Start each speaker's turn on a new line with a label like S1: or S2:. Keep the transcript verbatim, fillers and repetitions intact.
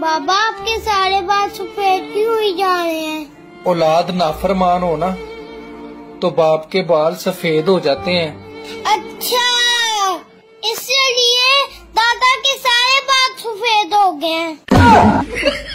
S1: बाबा आपके सारे बाल सफेद क्यों हुई जा रहे हैं?
S2: औलाद नाफरमान हो ना तो बाप के बाल सफेद हो जाते हैं।
S1: अच्छा, इसलिए दादा के सारे बाल सफेद हो गए हैं।